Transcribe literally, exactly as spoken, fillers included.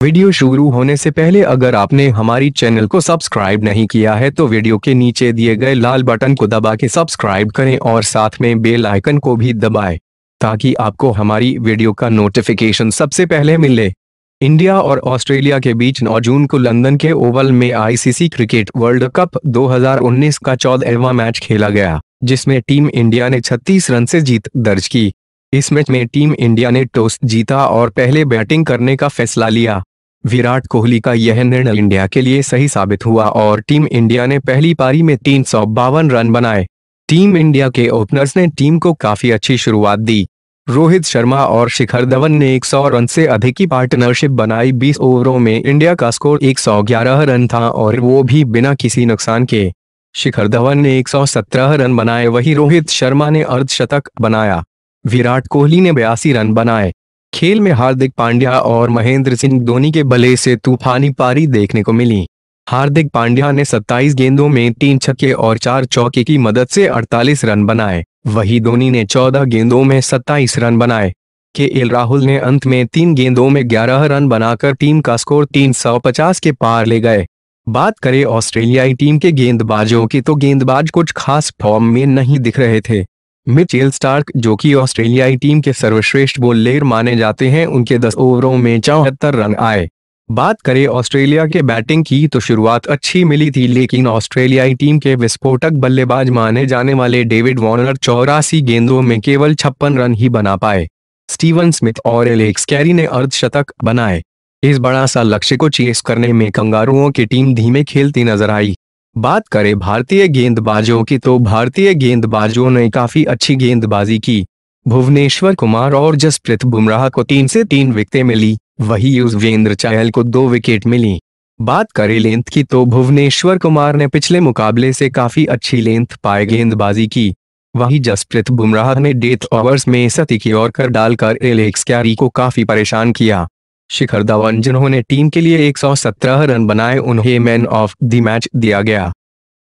Video शुरू होने से पहले अगर आपने हमारी चैनल को सब्सक्राइब नहीं किया है तो वीडियो के नीचे दिए गए लाल बटन को दबा के सब्सक्राइब करें और साथ में बेल आइकन को भी दबाएं ताकि आपको हमारी वीडियो का नोटिफिकेशन सबसे पहले मिले। इंडिया और ऑस्ट्रेलिया के बीच नौ जून को लंदन के ओवल में आईसीसी क्रिकेट वर्ल्ड कप दो हज़ार उन्नीस का चौदहवां मैच खेला गया, जिसमें टीम इंडिया ने छत्तीस रन से जीत दर्ज की। इस मैच में टीम इंडिया ने टॉस जीता और पहले बैटिंग करने का फैसला लिया। विराट कोहली का यह निर्णय इंडिया के लिए सही साबित हुआ और टीम इंडिया ने पहली पारी में तीन सौ बावन रन बनाए। टीम इंडिया के ओपनर्स ने टीम को काफी अच्छी शुरुआत दी। रोहित शर्मा और शिखर धवन ने सौ रन से अधिक की पार्टनरशिप बनाई। बीस ओवरों में इंडिया का स्कोर एक सौ ग्यारह रन था और वो भी बिना किसी नुकसान के। शिखर धवन ने एक सौ सत्रह रन बनाए, वहीं रोहित शर्मा ने अर्धशतक बनाया। विराट कोहली ने बयासी रन बनाए। खेल में हार्दिक पांड्या और महेंद्र सिंह धोनी के बल्ले से तूफानी पारी देखने को मिली। हार्दिक पांड्या ने सत्ताईस गेंदों में तीन छक्के और चार चौके की मदद से अड़तालीस रन बनाए, वहीं धोनी ने चौदह गेंदों में सत्ताईस रन बनाए। केएल राहुल ने अंत में तीन गेंदों में ग्यारह रन बनाकर टीम का स्कोर तीन सौ पचास के पार ले गए। बात करें ऑस्ट्रेलियाई टीम के गेंदबाजों की तो गेंदबाज कुछ खास फॉर्म में नहीं दिख रहे थे। मिचेल स्टार्क, जो कि ऑस्ट्रेलियाई टीम के सर्वश्रेष्ठ बॉलर माने जाते हैं, उनके दस ओवरों में चौहत्तर रन आए। बात करें ऑस्ट्रेलिया के बैटिंग की तो शुरुआत अच्छी मिली थी, लेकिन ऑस्ट्रेलियाई टीम के विस्फोटक बल्लेबाज माने जाने वाले डेविड वार्नर चौरासी गेंदों में केवल छप्पन रन ही बना पाए। स्टीवन स्मिथ और एलेक्स कैरी ने अर्धशतक बनाए। इस बड़ा सा लक्ष्य को चेस करने में कंगारुओं की टीम धीमे खेलती नजर आई। बात करें भारतीय गेंदबाजों की तो भारतीय गेंदबाजों ने काफी अच्छी गेंदबाजी की। भुवनेश्वर कुमार और जसप्रीत बुमराह को तीन से तीन विकेटें मिली, वहीं युजवेंद्र चहल को दो विकेट मिली। बात करें लेंथ की तो भुवनेश्वर कुमार ने पिछले मुकाबले से काफी अच्छी लेंथ पाए गेंदबाजी की, वहीं जसप्रीत बुमराह ने डेथ ओवर्स में सती की ओर कर डालकर एलेक्स कैरी को काफी परेशान किया। शिखर धवन, जिन्होंने टीम के लिए एक सौ सत्रह रन बनाए, उन्हें मैन ऑफ द मैच दिया गया।